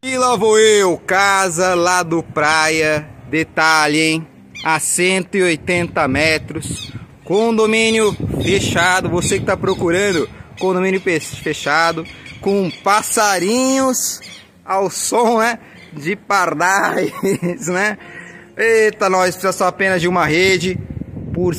E lá vou eu, casa lá do praia, detalhe, hein? A 180 metros, condomínio fechado, você que tá procurando condomínio fechado, com passarinhos ao som, né? De pardais, né? Eita, nós precisa só apenas de uma rede. Por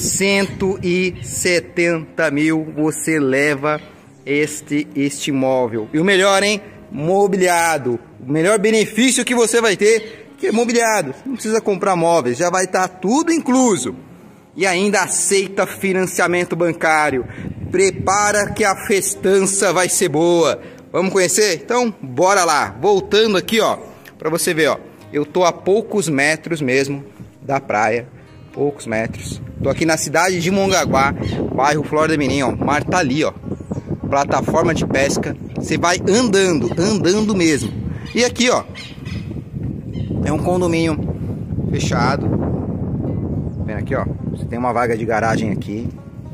170 mil você leva este imóvel. E o melhor, hein? Mobiliado. O melhor benefício que você vai ter que é mobiliado. Não precisa comprar móveis, já vai estar tudo incluso. E ainda aceita financiamento bancário. Prepara que a festança vai ser boa. Vamos conhecer? Então, bora lá. Voltando aqui, ó, para você ver, ó. Eu tô a poucos metros mesmo da praia. Poucos metros. Tô aqui na cidade de Mongaguá, bairro Florida Mirim, ó. O mar tá ali, ó. Plataforma de pesca. Você vai andando mesmo. E aqui, ó, é um condomínio fechado. Vendo aqui, ó. Você tem uma vaga de garagem aqui.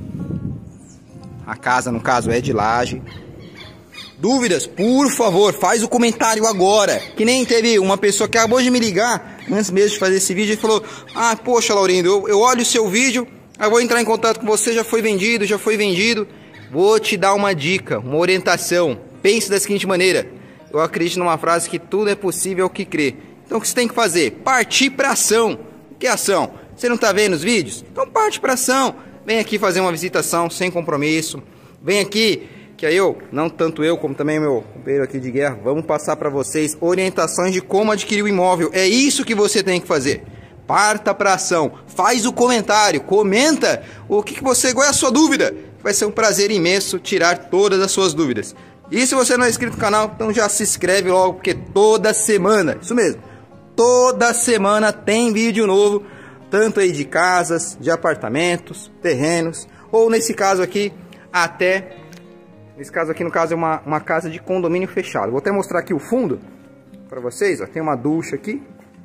A casa, no caso, é de laje. Dúvidas? Por favor, faz o comentário agora. Que nem teve uma pessoa que acabou de me ligar antes mesmo de fazer esse vídeo e falou: ah, poxa, Laurindo, eu olho o seu vídeo, eu vou entrar em contato com você, já foi vendido. Vou te dar uma dica, uma orientação. Pense da seguinte maneira: eu acredito numa frase que tudo é possível ao que crê. Então o que você tem que fazer? Partir para ação. O que é ação? Você não está vendo os vídeos? Então parte para ação. Vem aqui fazer uma visitação sem compromisso. Vem aqui, que aí não tanto eu como também o meu companheiro aqui de guerra, vamos passar para vocês orientações de como adquirir o imóvel. É isso que você tem que fazer. Parta para ação. Faz o comentário, comenta o que você, qual é a sua dúvida. Vai ser um prazer imenso tirar todas as suas dúvidas. E se você não é inscrito no canal, então já se inscreve logo, porque toda semana, isso mesmo, toda semana tem vídeo novo, tanto aí de casas, de apartamentos, terrenos, ou nesse caso aqui, no caso é uma casa de condomínio fechado. Vou até mostrar aqui o fundo para vocês, ó. Tem uma ducha aqui,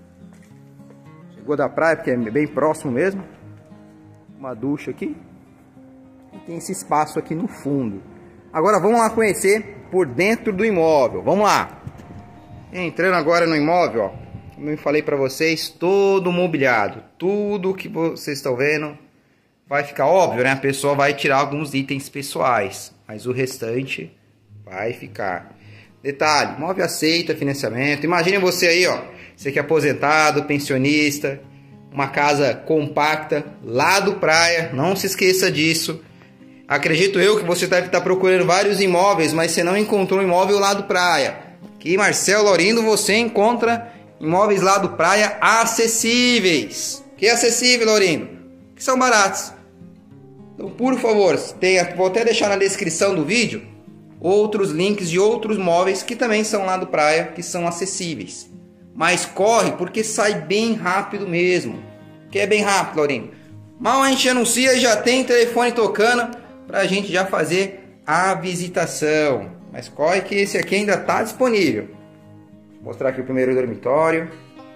chegou da praia porque é bem próximo mesmo, uma ducha aqui, e tem esse espaço aqui no fundo. Agora vamos lá conhecer por dentro do imóvel. Vamos lá. Entrando agora no imóvel, ó, como eu falei para vocês, todo mobiliado. Tudo que vocês estão vendo vai ficar óbvio, né? A pessoa vai tirar alguns itens pessoais, mas o restante vai ficar. Detalhe, imóvel aceita financiamento. Imagine você aí, ó, você que é aposentado, pensionista, uma casa compacta, lá do praia, não se esqueça disso. Acredito eu que você deve estar procurando vários imóveis, mas você não encontrou um imóvel lá do praia. Aqui, Marcelo Laurindo, você encontra imóveis lá do praia acessíveis. Que é acessível, Laurindo? Que são baratos. Então, por favor, vou até deixar na descrição do vídeo outros links de outros móveis que também são lá do praia, que são acessíveis. Mas corre, porque sai bem rápido mesmo. Que é bem rápido, Laurindo. Mal a gente anuncia e já tem telefone tocando pra gente já fazer a visitação. Mas corre que esse aqui ainda tá disponível. Vou mostrar aqui o primeiro dormitório.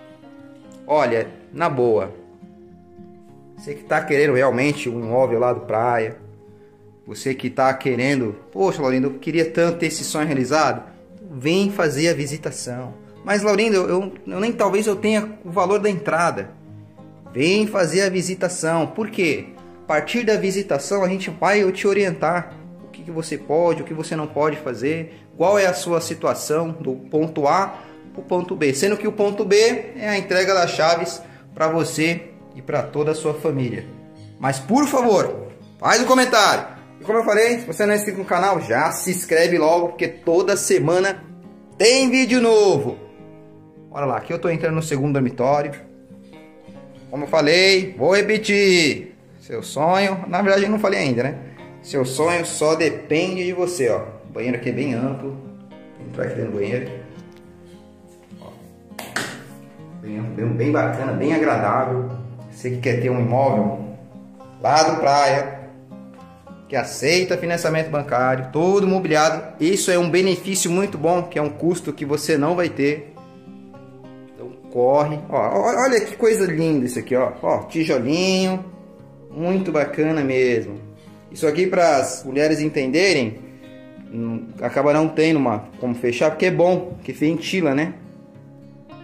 Olha, na boa, você que tá querendo realmente um imóvel lá do praia, você que tá querendo, poxa, Laurindo, eu queria tanto ter esse sonho realizado, vem fazer a visitação. Mas, Laurindo, talvez eu tenha o valor da entrada. Vem fazer a visitação. Por quê? A partir da visitação a gente vai te orientar o que você pode, o que você não pode fazer, qual é a sua situação do ponto A para o ponto B, sendo que o ponto B é a entrega das chaves para você e para toda a sua família. Mas por favor, faz um comentário. E como eu falei, se você não é inscrito no canal, já se inscreve logo, porque toda semana tem vídeo novo. Bora lá, aqui eu estou entrando no segundo dormitório. Como eu falei, vou repetir. Seu sonho, na verdade eu não falei ainda, né? Seu sonho só depende de você, ó. O banheiro aqui é bem amplo. Vou entrar aqui dentro do banheiro. Ó. Bem bacana, bem agradável. Você que quer ter um imóvel lá do praia, que aceita financiamento bancário, todo mobiliado. Isso é um benefício muito bom, que é um custo que você não vai ter. Então corre. Ó, olha que coisa linda isso aqui, ó. Ó, tijolinho. Muito bacana mesmo. Isso aqui, para as mulheres entenderem, acaba não tendo como fechar, porque é bom, que ventila, né?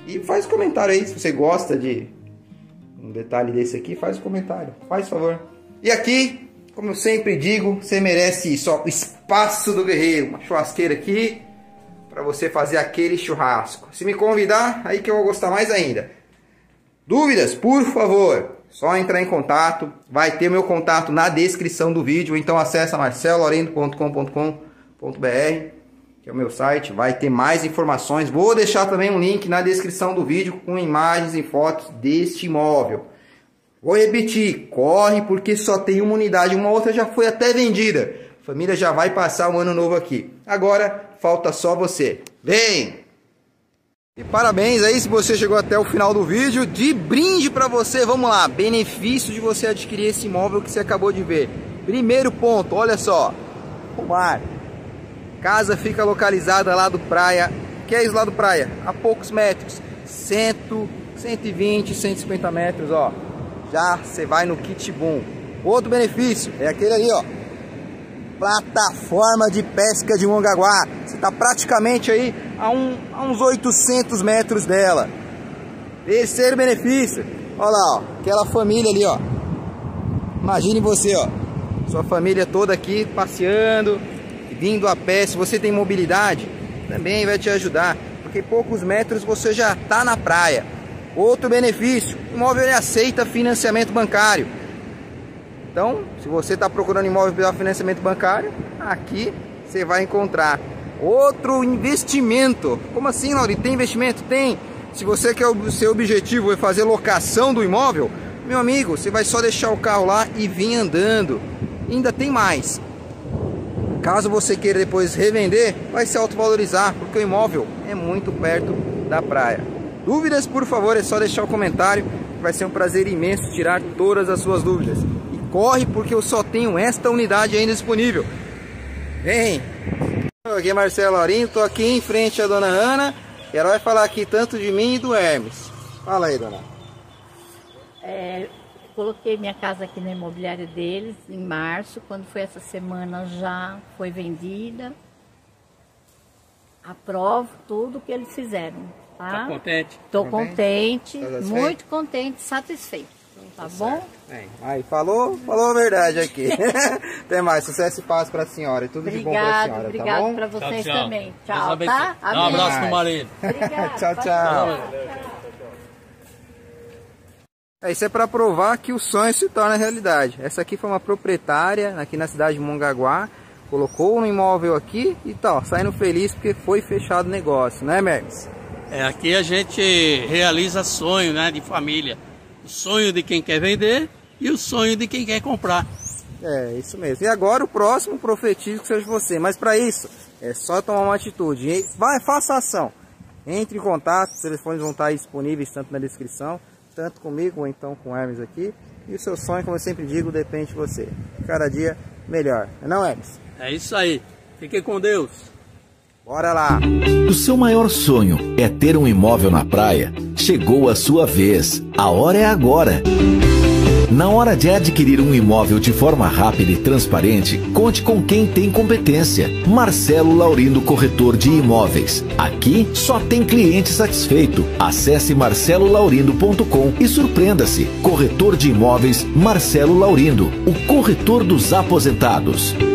E faz comentário aí, se você gosta de um detalhe desse aqui, faz um comentário, faz favor. E aqui, como eu sempre digo, você merece isso, ó, o espaço do guerreiro, uma churrasqueira aqui, para você fazer aquele churrasco. Se me convidar, aí que eu vou gostar mais ainda. Dúvidas, por favor, só entrar em contato, vai ter meu contato na descrição do vídeo, então acessa marcelolaurindo.com.br, que é o meu site, vai ter mais informações. Vou deixar também um link na descrição do vídeo com imagens e fotos deste imóvel. Vou repetir, corre porque só tem uma unidade, uma outra já foi até vendida. A família já vai passar um ano novo aqui. Agora falta só você. Vem! E parabéns aí se você chegou até o final do vídeo. De brinde para você, vamos lá. Benefício de você adquirir esse imóvel que você acabou de ver. Primeiro ponto, olha só. O mar. Casa fica localizada lá do praia. Que é isso lá do praia? A poucos metros. 100, 120, 150 metros, ó. Já você vai no kit boom. Outro benefício é aquele ali, ó. Plataforma de pesca de Mongaguá. Você está praticamente aí a uns 800 metros dela. Terceiro benefício. Olha lá, ó, aquela família ali, ó. Imagine você, ó. Sua família toda aqui passeando, vindo a pé. Se você tem mobilidade, também vai te ajudar. Porque poucos metros você já está na praia. Outro benefício, o imóvel ele aceita financiamento bancário. Então, se você está procurando imóvel para financiamento bancário, aqui você vai encontrar. Outro investimento. Como assim, Lauri? Tem investimento? Tem. Se você quer o seu objetivo é fazer locação do imóvel, meu amigo, você vai só deixar o carro lá e vir andando. E ainda tem mais. Caso você queira depois revender, vai se autovalorizar, porque o imóvel é muito perto da praia. Dúvidas, por favor, é só deixar o comentário. Vai ser um prazer imenso tirar todas as suas dúvidas. E corre, porque eu só tenho esta unidade ainda disponível. Vem! Aqui é Marcelo Laurindo, estou aqui em frente à dona Ana. E ela vai falar aqui tanto de mim e do Hermes. Fala aí, dona. Coloquei minha casa aqui na imobiliária deles em março. Quando foi essa semana já foi vendida. Aprovo tudo que eles fizeram. Tá contente? Estou contente, muito contente, satisfeito. Tá bom? Aí, falou a verdade aqui. Até mais, sucesso e paz para a senhora. E tudo de bom para a senhora, obrigado, tá bom? para vocês tchau, tchau. também. Tchau, tá? Dá um abraço pro marido. Tchau, tchau. Isso é para provar que o sonho se torna realidade. Essa aqui foi uma proprietária aqui na cidade de Mongaguá. Colocou um imóvel aqui e tá, saindo feliz porque foi fechado o negócio, né, Hermes? Aqui a gente realiza sonho, né, de família. O sonho de quem quer vender e o sonho de quem quer comprar. É, isso mesmo. E agora o próximo profetizo que seja você. Mas para isso, é só tomar uma atitude. E faça a ação. Entre em contato, os telefones vão estar disponíveis tanto na descrição, tanto comigo ou então com o Hermes aqui. E o seu sonho, como eu sempre digo, depende de você. Cada dia melhor. Não, Hermes? É isso aí. Fique com Deus. Bora lá! O seu maior sonho é ter um imóvel na praia? Chegou a sua vez. A hora é agora. Na hora de adquirir um imóvel de forma rápida e transparente, conte com quem tem competência. Marcelo Laurindo, corretor de imóveis. Aqui só tem cliente satisfeito. Acesse marcelolaurindo.com e surpreenda-se. Corretor de imóveis Marcelo Laurindo, o corretor dos aposentados.